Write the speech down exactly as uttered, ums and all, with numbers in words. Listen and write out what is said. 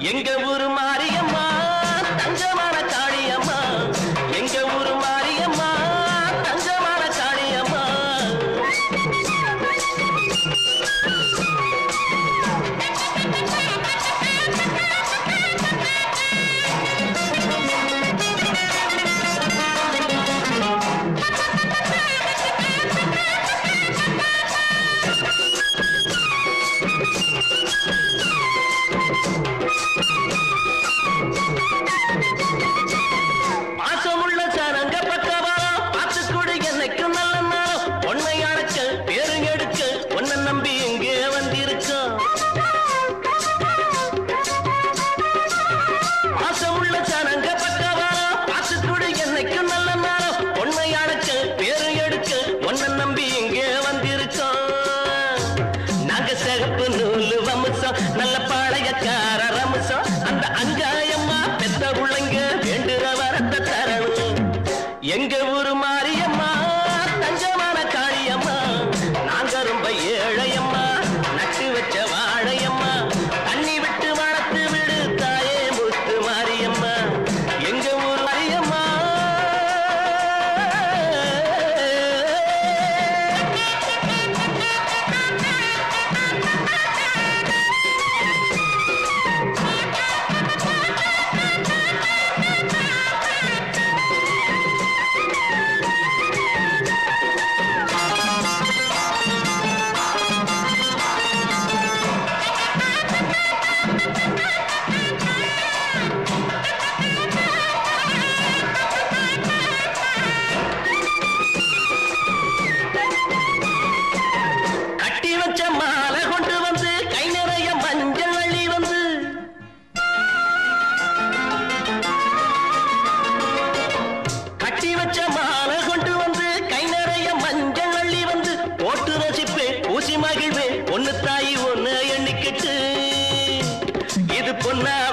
எங்க ஊரு மாரியம்மா தங்கமான காளியம்மா, எங்க ஊரு மாரியம்மா தங்கமான காளியம்மா. நல்ல பாளையக்கார ரமசம் அந்த அஞ்சாயம்மா பெத்த உள்ளங்க வேண்டுற வரத்த தரணும். எங்க ஊரு மாரியம்மா தஞ்சமான காளியம்மா, நாங்க ரொம்ப ஏழையம்மா நட்டு வச்ச வாழையம்மா, தண்ணி விட்டு வளர்த்து விடு தாயே முத்து மாரியம்மா. எங்க ஊர் மாரியம்மா ஒன்னு தாயி ஒன்னு எண்ணிக்கிட்டு இது பொன்னா